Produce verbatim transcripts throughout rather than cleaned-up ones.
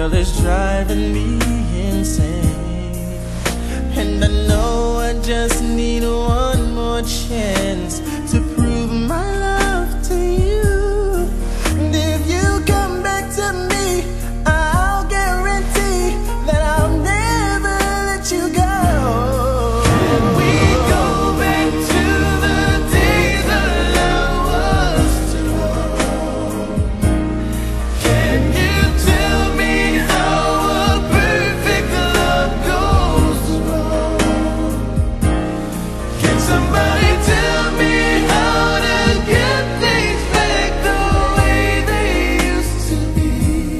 Girl, it's driving me insane. And I know I just need one more chance to prove my love to you. And if you come back to me, I'll guarantee that I'll never let you go. Can we go back to the days our love was strong? Can you tell me how a perfect love goes wrong? Can somebody tell me how to get things back the way they used to be?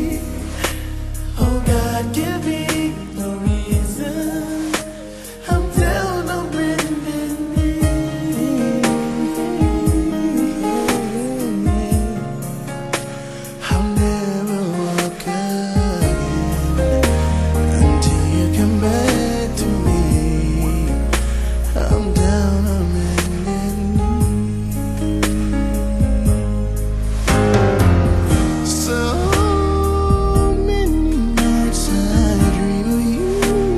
Oh God, give me the reason I'm down on bending knee. I'll never walk again until you come back to me. I'm down on bending knee. So many nights I dream of you,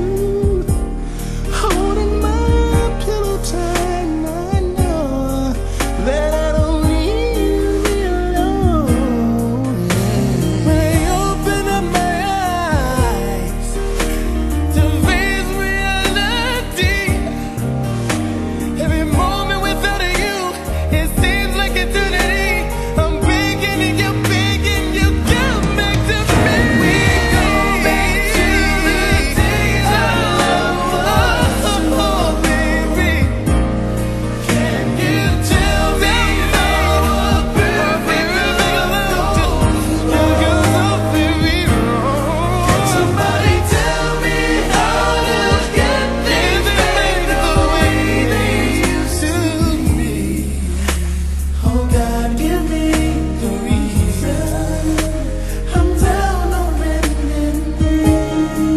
holding my pillow tight. And I know that I don't need you to be alone. When I open up my eyes to face reality, every moment without you, it seems like eternity. I'm begging and you're begging, you come back to me. We go back to the days our love was strong, baby. Can you tell me how a perfect love goes wrong? Baby, wrong. Can somebody tell me how to get things back the way they used to be? Oh God, give me the reason I'm down on bending knee.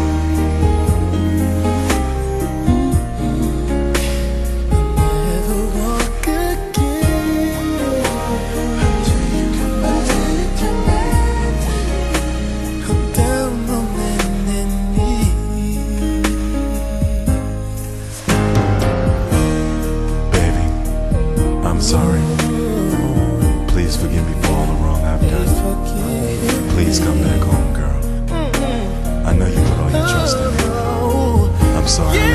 Never walk again until you come back to me. I'm down on bending knee. Baby, I'm sorry. Please forgive me for all the wrong I've done. Please come back home, girl. I know you put all your trust in me. I'm sorry.